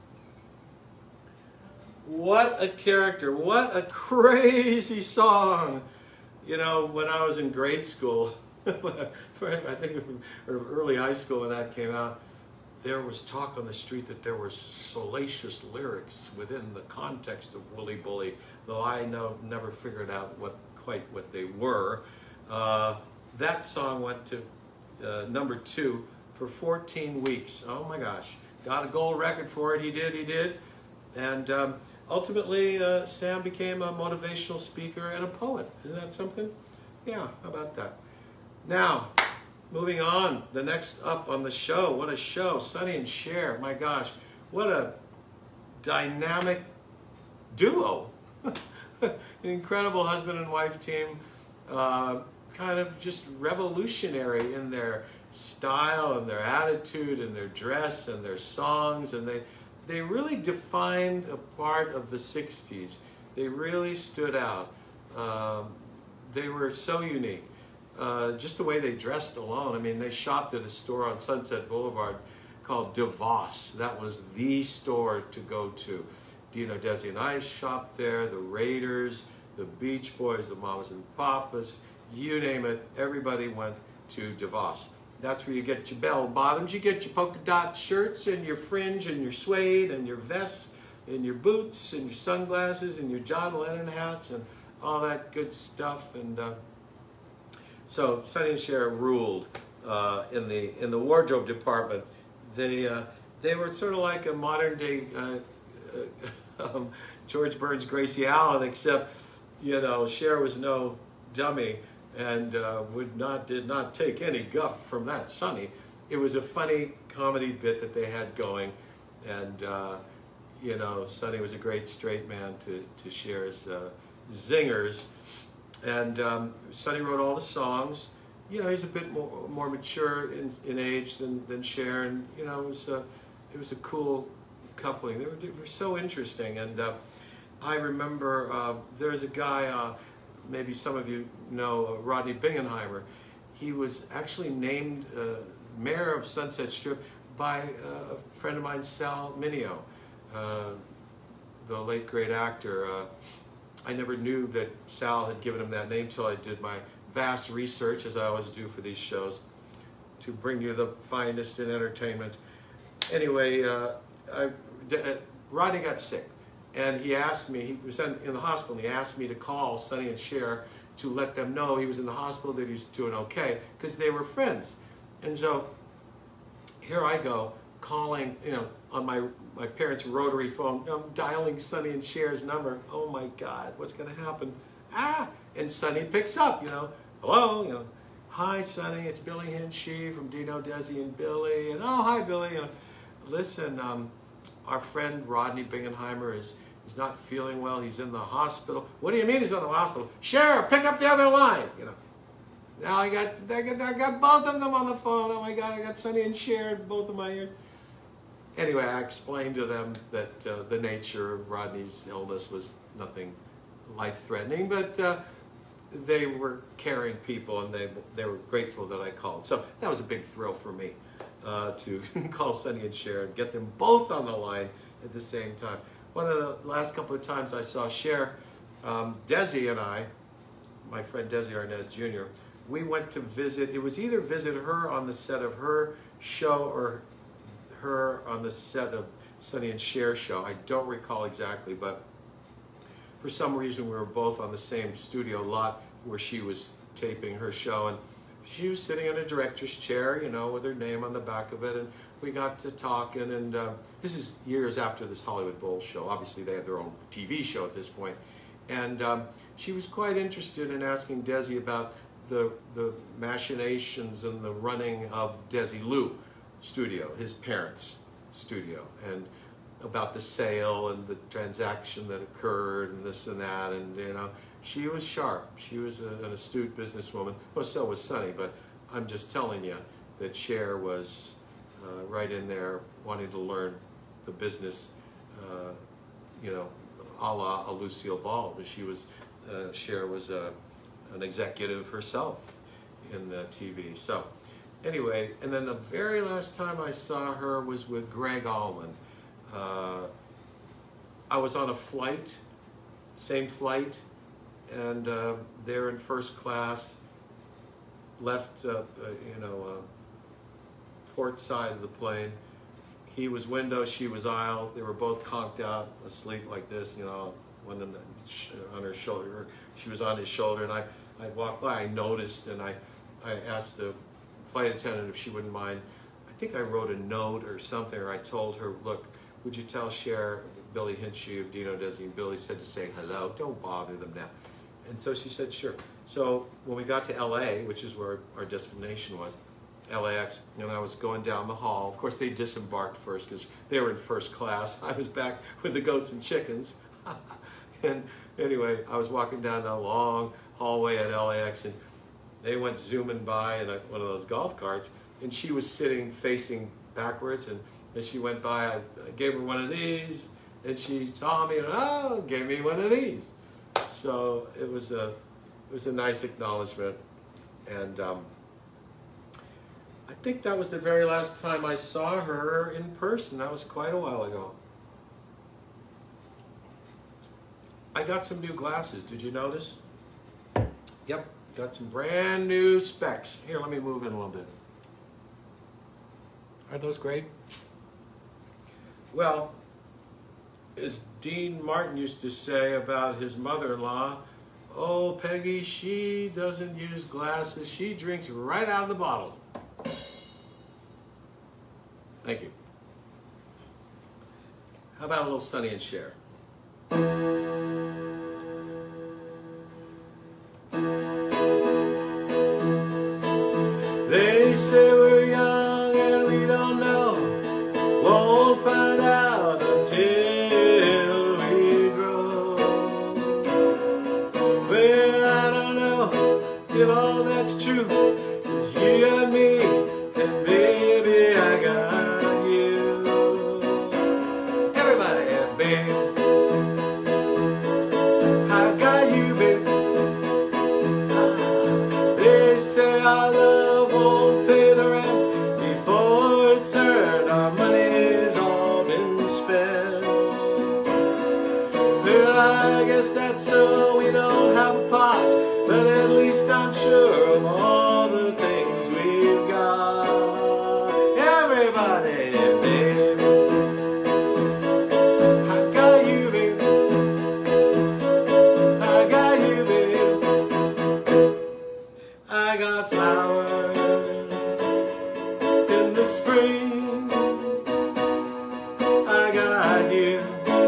What a character. What a crazy song. You know, when I was in grade school, I think or early high school when that came out, there was talk on the street that there were salacious lyrics within the context of Wooly Bully, though I know, never figured out what quite what they were. Uh, that song went to uh, number two for fourteen weeks. Oh my gosh. Got a gold record for it. He did, he did. And um, ultimately, uh, Sam became a motivational speaker and a poet. Isn't that something? Yeah, how about that? Now, moving on, the next up on the show. What a show. Sonny and Cher. My gosh, what a dynamic duo. An incredible husband and wife team. Uh, kind of just revolutionary in their style and their attitude and their dress and their songs, and they they really defined a part of the sixties. They really stood out. Um, they were so unique. Uh, just the way they dressed alone. I mean, they shopped at a store on Sunset Boulevard called DeVos. That was the store to go to. Dino Desi and I shopped there, the Raiders, the Beach Boys, the Mamas and Papas, you name it, everybody went to DeVos. That's where you get your bell bottoms. You get your polka dot shirts and your fringe and your suede and your vests and your boots and your sunglasses and your John Lennon hats and all that good stuff. And uh, so Sonny and Cher ruled uh, in the in the wardrobe department. They uh, they were sort of like a modern day uh, uh, um, George Burns, Gracie Allen, except you know Cher was no dummy and uh, would not did not take any guff from that Sonny. It was a funny comedy bit that they had going, and uh, you know Sonny was a great straight man to to Cher's uh, zingers, and um, Sonny wrote all the songs. You know, he's a bit more, more mature in, in age than, than Cher, and you know, it was a, it was a cool coupling. They were, they were so interesting, and uh, I remember uh, there's a guy, uh, maybe some of you know, uh, Rodney Bingenheimer. He was actually named uh, mayor of Sunset Strip by uh, a friend of mine, Sal Mineo, uh, the late great actor. Uh, I never knew that Sal had given him that name till I did my vast research, as I always do for these shows, to bring you the finest in entertainment. Anyway, uh, I, uh, Rodney got sick, and he asked me, he was in, in the hospital, and he asked me to call Sonny and Cher to let them know he was in the hospital, that he was doing okay, because they were friends. And so here I go, calling, you know, on my, my parents' rotary phone, I'm dialing Sonny and Cher's number. Oh my God, what's gonna happen? Ah, and Sonny picks up, you know, hello, you know, hi Sonny, it's Billy Hinsche from Dino, Desi, and Billy, and oh, hi Billy, you know, listen, um, our friend Rodney Bingenheimer is, is not feeling well, he's in the hospital. What do you mean he's in the hospital? Cher, pick up the other line, you know. Now I got, I got, I got both of them on the phone, oh my God, I got Sonny and Cher in both of my ears. Anyway, I explained to them that uh, the nature of Rodney's illness was nothing life-threatening, but uh, they were caring people, and they they were grateful that I called. So that was a big thrill for me uh, to call Sonny and Cher and get them both on the line at the same time. One of the last couple of times I saw Cher, um, Desi and I, my friend Desi Arnaz Junior, we went to visit, it was either visit her on the set of her show or her on the set of Sonny and Cher's show. I don't recall exactly, but for some reason we were both on the same studio lot where she was taping her show, and she was sitting in a director's chair, you know, with her name on the back of it, and we got to talking, and uh, this is years after this Hollywood Bowl show. Obviously they had their own T V show at this point, and um, she was quite interested in asking Desi about the, the machinations and the running of Desi Lou studio, his parents' studio, and about the sale and the transaction that occurred and this and that, and you know, she was sharp. She was a, an astute businesswoman. Well, so was Sonny, but I'm just telling you that Cher was uh, right in there wanting to learn the business, uh, you know, a la a Lucille Ball. But she was, uh, Cher was uh, an executive herself in the T V. So anyway, and then the very last time I saw her was with Greg Allman. Uh, I was on a flight, same flight, and uh, they're in first class, left, uh, uh, you know, uh, port side of the plane. He was window, she was aisle. They were both conked out, asleep like this, you know, one on, the, on her shoulder. She was on his shoulder, and I, I walked by, I noticed, and I, I asked the flight attendant if she wouldn't mind. I think I wrote a note or something, or I told her, look, would you tell Cher, Billy Hinsche of Dino, Desi, and Billy said to say hello, don't bother them now. And so she said, sure. So when we got to L A, which is where our destination was, L A X, and I was going down the hall. Of course, they disembarked first because they were in first class. I was back with the goats and chickens. And anyway, I was walking down that long hallway at L A X, and they went zooming by in a, one of those golf carts, and she was sitting facing backwards, and as she went by, I, I gave her one of these, and she saw me and oh, gave me one of these. So it was a, it was a nice acknowledgement, and um, I think that was the very last time I saw her in person. That was quite a while ago. I got some new glasses. Did you notice? Yep, got some brand new specs. Here, let me move in a little bit. Aren't those great? Well, as Dean Martin used to say about his mother-in-law, oh, Peggy, she doesn't use glasses. She drinks right out of the bottle. Thank you. How about a little Sonny and Cher? They say we're young and we don't know, won't find out until we grow. Well, I don't know if all that's true, 'cause you got me and baby I got you. Everybody, babe, I got you, babe. Ah, they say our love won't pay the rent before it's earned. Our money's all been spent. Well, I guess that's so we don't have a pot, but at least I'm sure of all the things we've got. Everybody, babe, I got you, babe. I got you, babe. I got flowers in the spring. I got you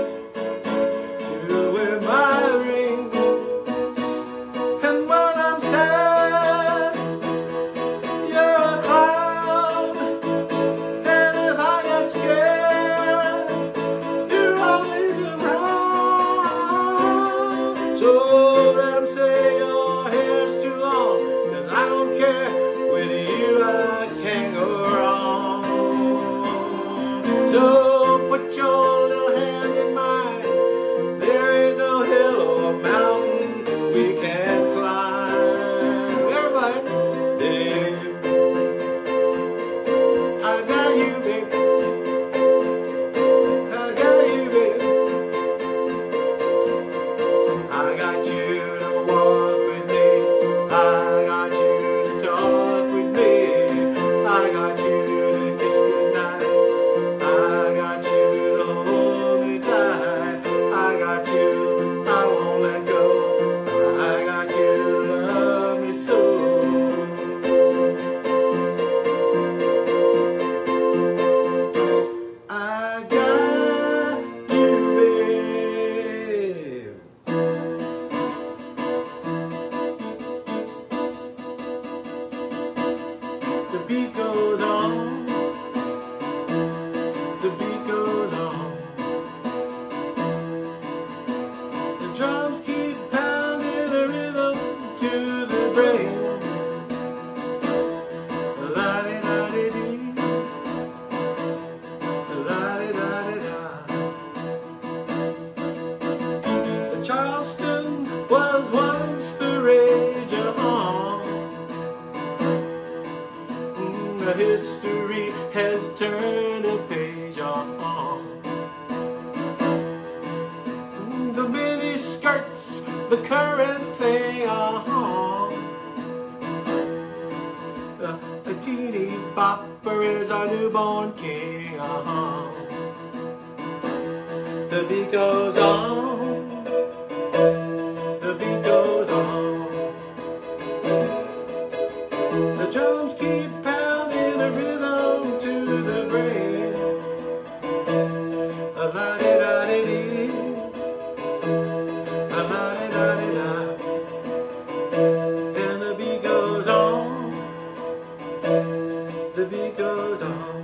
to wear my ring. And when I'm sad, you're a clown. And if I get scared, you're always around. So let 'em say your hair's too long, 'cause I don't care. With you I can't go wrong. So put your little hand in mine. There ain't no hill or mountain we can't climb. Everybody, babe, I got you, babe. I got you, babe. I got you to walk with me. I got you to talk with me. I got you to kiss goodnight. I got you to hold me tight. I got you, I won't let go. I got you to love me so. I got you, babe. The beat goes on. The beat goes on. The drums keep pounding a rhythm to the brain. La-di-da-di-dee. La-di-da-di-da. Charleston was once the rage on. Mm, the history has turned a page on. Mm, the mini skirts, the current thing on. Uh, a teeny bopper is our newborn king. Uh-huh. The beat goes on. The beat goes on. The drums keep pounding a rhythm to the brain. A la-di-da-di-dee. A la-di-da-di-da. And the beat goes on. The beat goes on.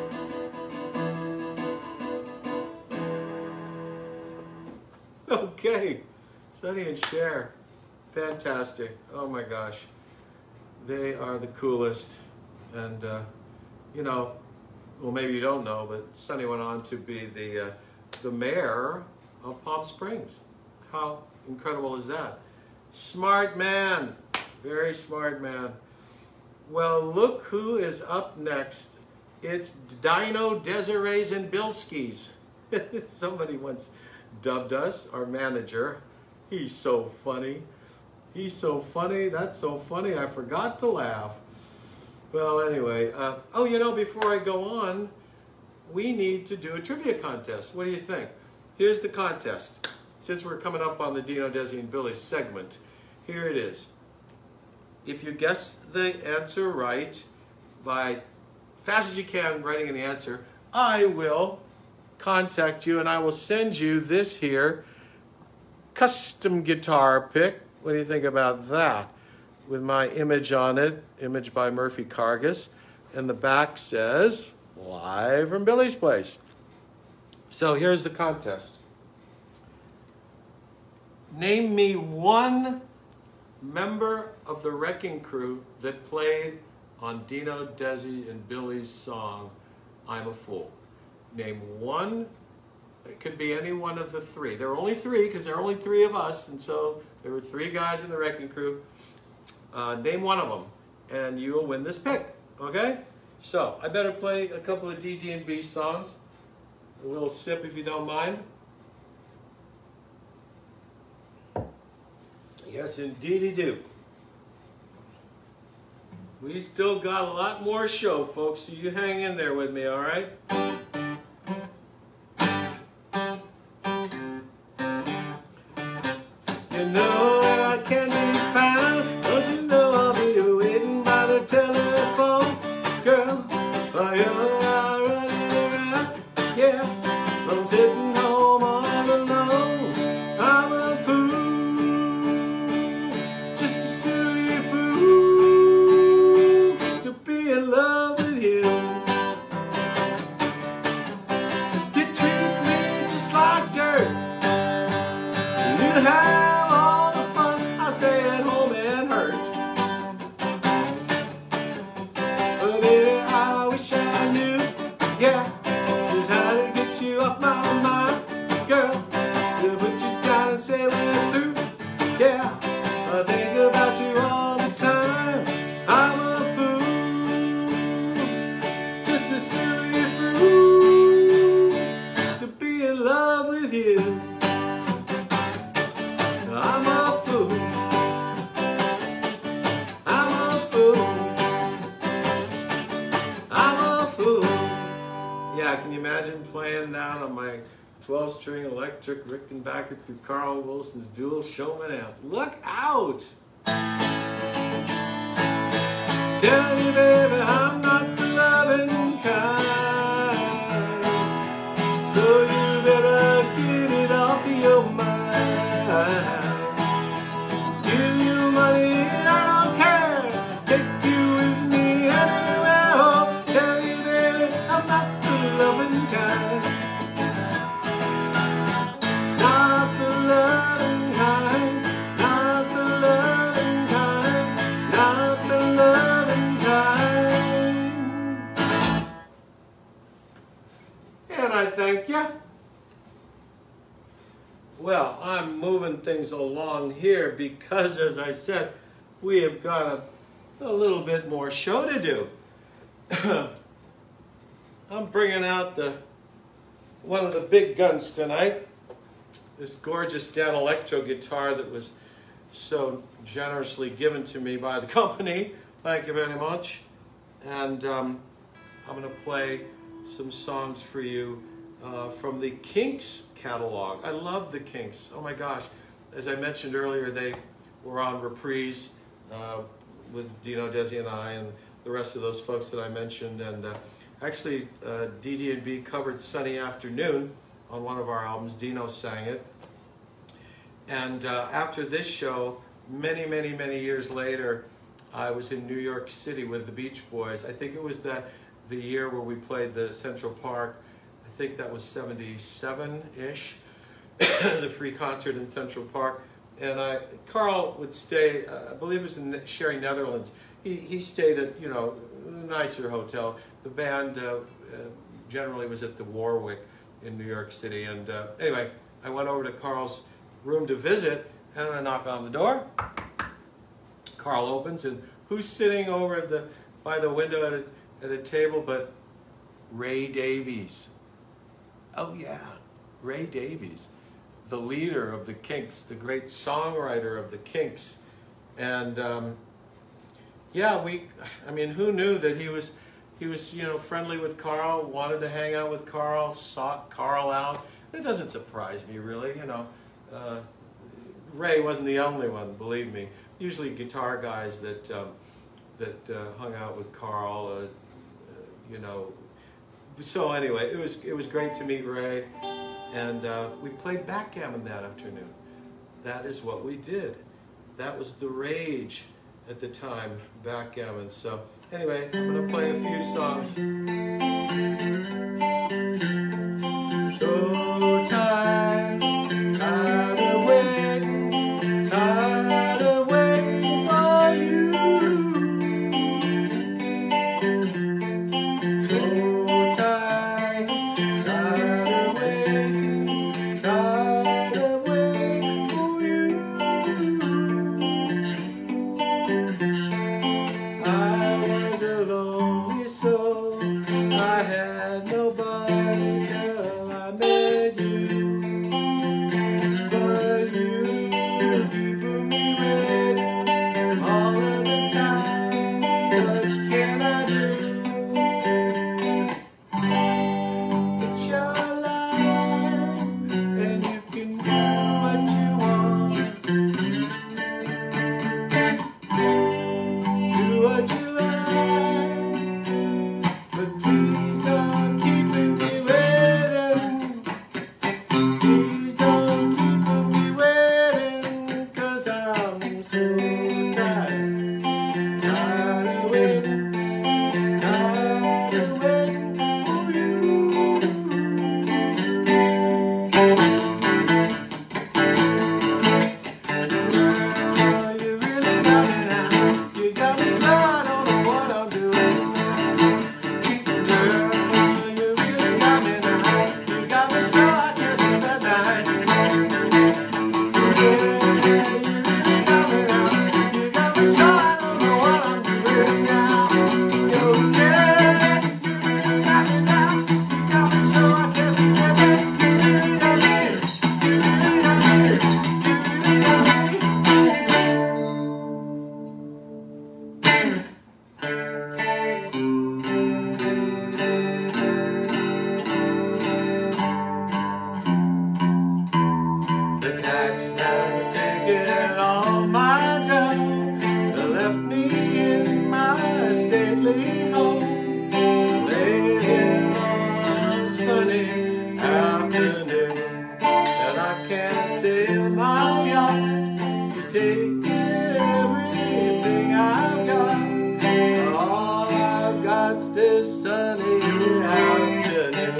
Okay, Sonny and Cher, fantastic. Oh my gosh, they are the coolest. And uh, you know, well, maybe you don't know, but Sonny went on to be the uh, the mayor of Palm Springs. How incredible is that? Smart man, very smart man. Well, look who is up next. It's Dino, Desirees, and Bilskis. Somebody once dubbed us, our manager. He's so funny. He's so funny. That's so funny. I forgot to laugh. Well, anyway, uh, oh, you know, before I go on, we need to do a trivia contest. What do you think? Here's the contest. Since we're coming up on the Dino, Desi, and Billy segment, here it is. If you guess the answer right by fast as you can writing in the answer, I will contact you and I will send you this here custom guitar pick. What do you think about that? With my image on it, image by Murphy Cargus, and the back says, live from Billy's place. So here's the contest. Name me one member of the Wrecking Crew that played on Dino, Desi, and Billy's song, I'm a Fool. Name one. It could be any one of the three. There are only three because there are only three of us, and so there were three guys in the Wrecking Crew. Uh, name one of them, and you will win this pick, okay? So, I better play a couple of D D and B songs. A little sip if you don't mind. Yes, indeedy do. We still got a lot more show, folks, so you hang in there with me, all right? You know I can't be found. Don't you know I'll be waiting by the telephone, girl? While you're out running around, yeah. I'm sitting home all alone. I'm a fool, just a silly fool to be in love with you. You treat me just like dirt. You have all the fun. I stay at home and hurt. But baby, I wish I knew, yeah, just how to get you off my mind, girl. To put you down and say we're through, yeah. I think about you all the time. I'm a fool, just a silly fool to be in love with you. I'm a fool. I'm a fool. I'm a fool. Yeah, can you imagine playing that on my twelve string electric Rickenbacker through Carl Wilson's dual Showman amp? Look out! Tell you, baby, I'm not the loving kind, so you better get it off your mind. Give you money, I don't care. Take you with me anywhere. Oh, tell you, baby, I'm not the loving kind. Not the loving kind. Not the loving kind. Not the loving kind. And I thank you. Well, I'm moving things along here because, as I said, we have got a, a little bit more show to do. I'm bringing out the one of the big guns tonight. This gorgeous Dan Electro guitar that was so generously given to me by the company. Thank you very much. And um, I'm going to play some songs for you uh, from the KINKS catalog. I love the KINKS. Oh my gosh. As I mentioned earlier, they were on Reprise uh, with Dino, Desi, and I, and the rest of those folks that I mentioned. And uh, actually, uh, D D and B covered Sunny Afternoon on one of our albums. Dino sang it. And uh, after this show, many, many, many years later, I was in New York City with the Beach Boys. I think it was the, the year where we played the Central Park. I think that was seventy-seven-ish, the free concert in Central Park. And I, Carl would stay, uh, I believe it was in Sherry, Netherlands. He, he stayed at, you know, a nicer hotel. The band uh, uh, generally was at the Warwick in New York City. And uh, anyway, I went over to Carl's room to visit, and I knock on the door. Carl opens, and who's sitting over at the, by the window at a, at a table but Ray Davies. Oh yeah, Ray Davies, the leader of the KINKS, the great songwriter of the KINKS. And um, yeah, we, I mean, who knew that he was, he was, you know, friendly with Carl, wanted to hang out with Carl, sought Carl out. It doesn't surprise me, really, you know. Uh, Ray wasn't the only one, believe me. Usually guitar guys that, um, that uh, hung out with Carl, uh, uh, you know. So anyway, it was, it was great to meet Ray, and uh, we played backgammon that afternoon. That is what we did. That was the rage at the time, backgammon. So anyway, I'm gonna play a few songs. So tired, tired of waiting, tired of waiting for you. So tired, tired of waiting, tired of waiting for you. I was a lonely soul, I had nobody till I met you. But you keep me waiting all of the time. What can I do? It's your life, and you can do what you want. Do what you like, but please don't keep me waiting. Please don't keep me waiting, 'cause I'm so tired, tired of waiting, tired of waiting for you. Girl, you really got me now. You got me so I don't know what I'm doing now. Girl, you really got me now. You got me so I can't sleep at night. Yeah, you really got me now. You got me so I don't know what I'm doing now. Oh yeah, you really got me now. You got me so I can't sleep at night. You really got me. You really got me. You really got me. The tax man's taking all my dough. They left me in my stately home, blazing on a sunny afternoon. And I can't sail my yacht. He's taking everything I've got. All I've got's this sunny afternoon.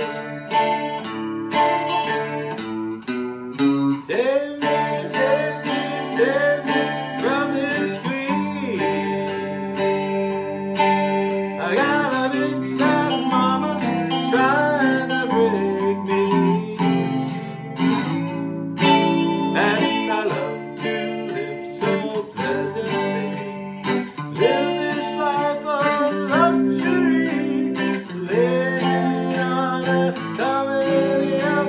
Save me, save me, save me from this squeeze. I got a big fat mama trying to break me, and I love to live so pleasantly. Live this life of luxury, lazy on a somebody else.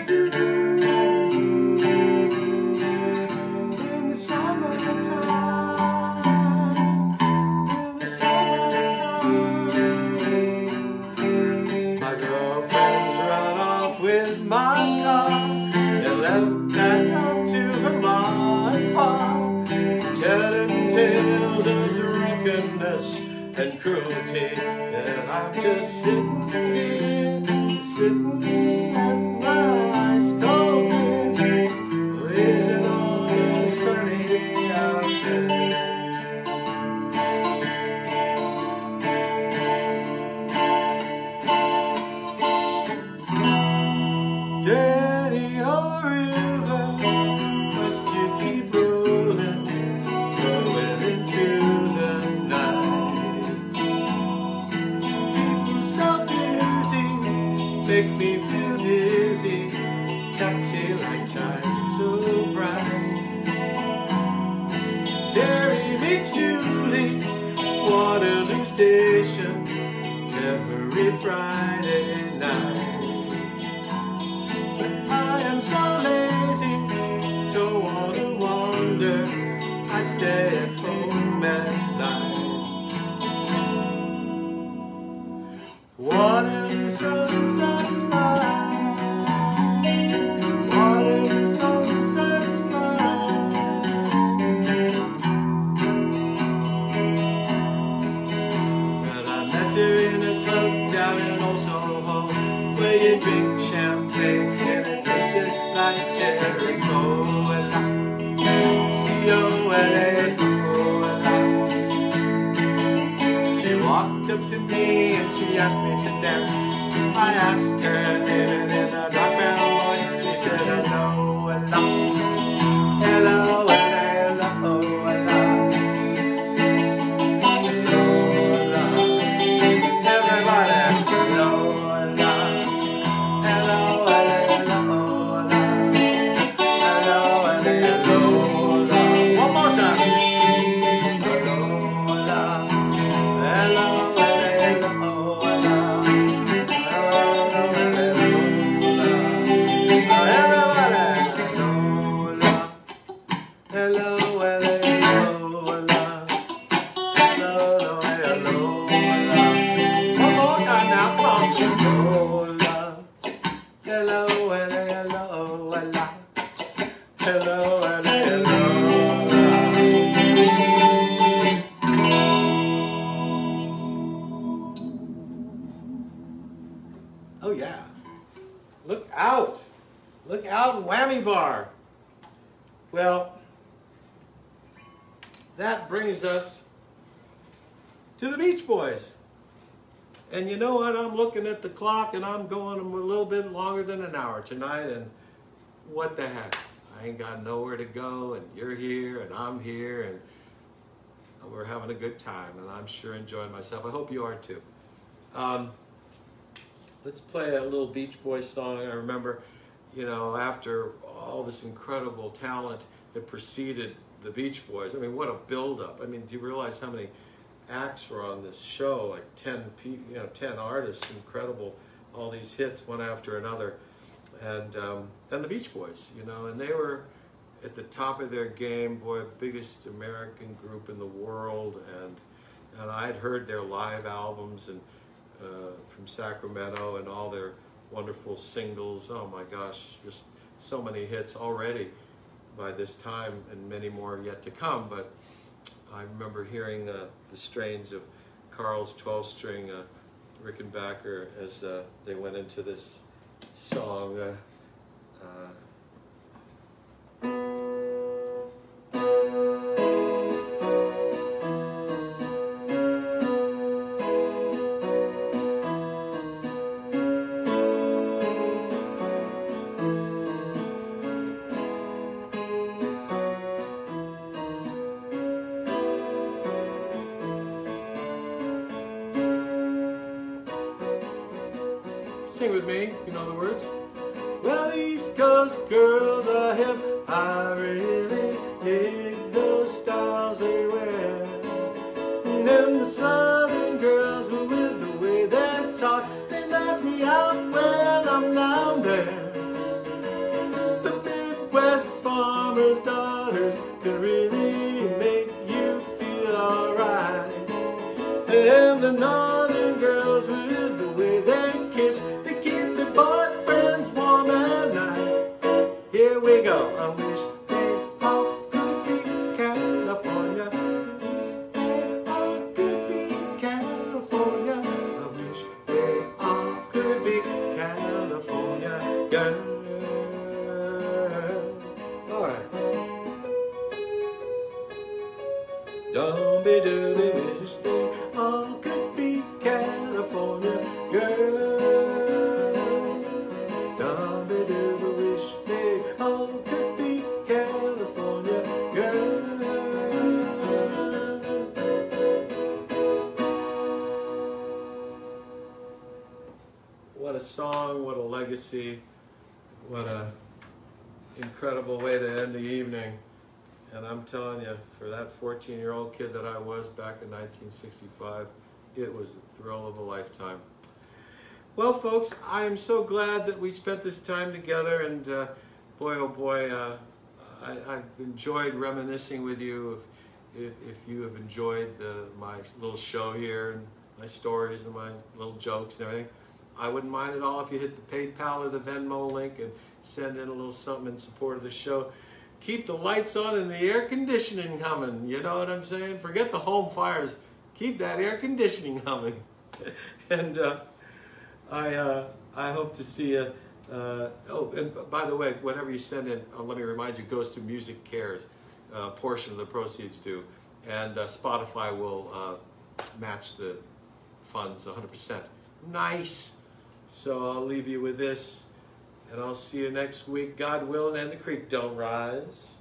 In the summertime, in the summertime, my girlfriend's run off with my car and left back up to her mom and pop, telling tales of drunkenness and cruelty. And I'm just sitting here, sitting at my ice cold beer, blazing on a sunny afternoon. Dirty old river, must you keep rolling, rolling into the night? People so busy make me feel dizzy. Taxi light shine so bright. Terry meets Julie, Waterloo Station, every Friday night. But I am so lazy, don't want to wander. I stay at home at night. Waterloo sunsets fine, Waterloo sunsets fine. Well, I met her in a club down in Old Soho, where you drink champagne and it tastes just like cherry cola. C O L A, cola. She walked up to me and she asked me to dance. I asked her her name and in a dark brown voice she said hello, hello, hello, hello, hello, hello, hello, everybody, hello, hello, hello, hello, hello, hello, hello. One more time. Hello, hello, hello, hello, hello. Oh yeah, look out, look out, whammy bar. Well, that brings us to the Beach Boys. And you know what, I'm looking at the clock and I'm going a little bit longer than an hour tonight, and what the heck, I ain't got nowhere to go, and you're here and I'm here, and we're having a good time, and I'm sure enjoying myself. I hope you are too. Um, Let's play a little Beach Boys song. I remember, you know, after all this incredible talent that preceded the Beach Boys, I mean, what a build-up. I mean, do you realize how many acts were on this show? Like ten, you know, ten artists, incredible, all these hits, one after another. And um, then the Beach Boys, you know, and they were at the top of their game, boy, biggest American group in the world. And, and I'd heard their live albums and Uh, from Sacramento and all their wonderful singles. Oh my gosh, just so many hits already by this time, and many more yet to come. But I remember hearing uh, the strains of Carl's twelve string uh, Rickenbacker as uh, they went into this song. Uh, uh, Sing with me, if you know the words. Well, East Coast girls are hip, I really dig those styles they wear. And then the Southern girls, well, with the way they talk, they knock me out when I'm down there. The Midwest farmers' daughters can really make you feel alright. And the Northern girls, with the way they kiss, they keep their boyfriends warm at night. Here we go. I wish they all could be California. I wish they all could be California. I wish they all could be California girl. All right. Don't be doody, wish they all could be California girl. What a song, what a legacy, what a incredible way to end the evening. And I'm telling you, for that fourteen year old kid that I was back in nineteen sixty-five, it was the thrill of a lifetime. Well, folks, I am so glad that we spent this time together, and uh, boy, oh boy, uh, I, I've enjoyed reminiscing with you. If, if, if you have enjoyed the, my little show here, and my stories and my little jokes and everything. I wouldn't mind at all if you hit the PayPal or the Venmo link and send in a little something in support of the show. Keep the lights on and the air conditioning humming. You know what I'm saying? Forget the home fires. Keep that air conditioning humming. and uh, I, uh, I hope to see you. Uh, oh, and by the way, whatever you send in, uh, let me remind you, goes to MusiCares. A uh, portion of the proceeds do. And uh, Spotify will uh, match the funds one hundred percent. Nice. So I'll leave you with this. And I'll see you next week, God willing, and the creek don't rise.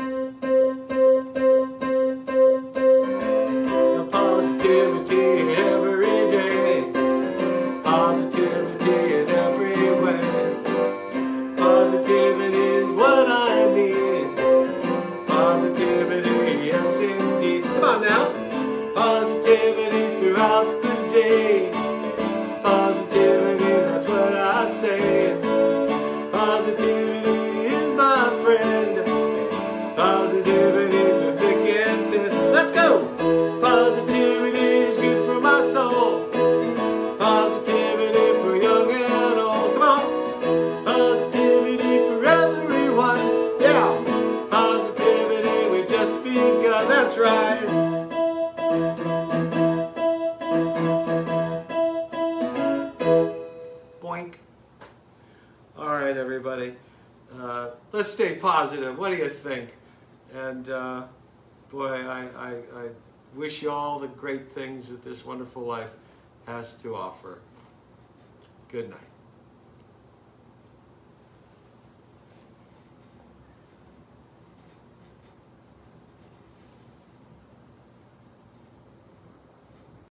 Positivity every day. Positivity in every way. Positivity is what I need. Positivity, yes indeed. Come on now. Positivity throughout the day. Positivity, that's what I say. Positivity is my friend. Positivity through thick and thin. Let's go! Positivity is good for my soul. Positivity for young and old. Come on! Positivity for everyone. Yeah! Positivity, we've just begun. That's right! Boink. All right, everybody. Uh, let's stay positive. What do you think? And uh, boy, I, I, I wish you all the great things that this wonderful life has to offer. Good night.